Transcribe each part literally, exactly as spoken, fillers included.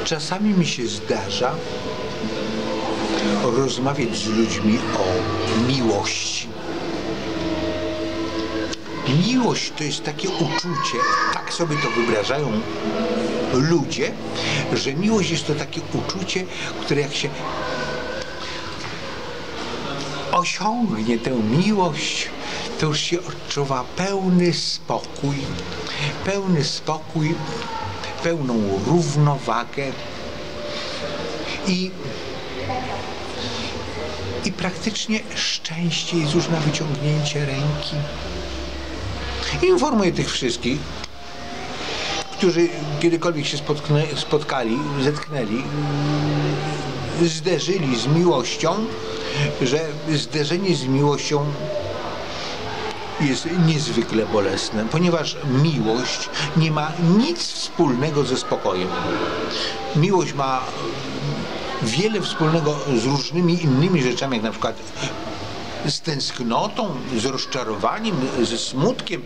Czasami mi się zdarza rozmawiać z ludźmi o miłości. Miłość to jest takie uczucie, tak sobie to wyobrażają ludzie, że miłość jest to takie uczucie, które jak się osiągnie tę miłość, to już się odczuwa pełny spokój, pełny spokój, pełną równowagę i, i praktycznie szczęście jest już na wyciągnięcie ręki. Informuję tych wszystkich, którzy kiedykolwiek się spotknę, spotkali, zetknęli, zderzyli z miłością, że zderzenie z miłością jest niezwykle bolesne, ponieważ miłość nie ma nic wspólnego ze spokojem. Miłość ma wiele wspólnego z różnymi innymi rzeczami, jak na przykład z tęsknotą, z rozczarowaniem, ze smutkiem,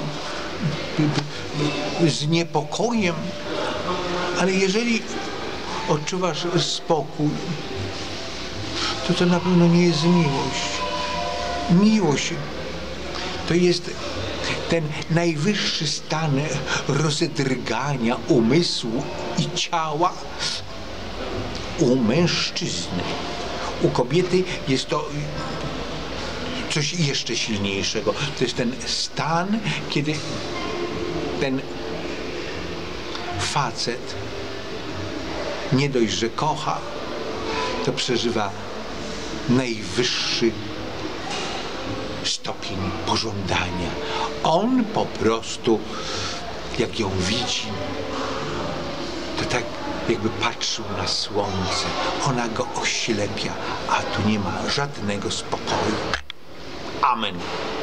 z niepokojem. Ale jeżeli odczuwasz spokój, to to na pewno nie jest miłość. Miłość to jest ten najwyższy stan rozedrgania umysłu i ciała u mężczyzny. U kobiety jest to coś jeszcze silniejszego. To jest ten stan, kiedy ten facet nie dość, że kocha, to przeżywa najwyższy stopień pożądania. On po prostu, jak ją widzi, to tak jakby patrzył na słońce. Ona go oślepia, a tu nie ma żadnego spokoju. Amen.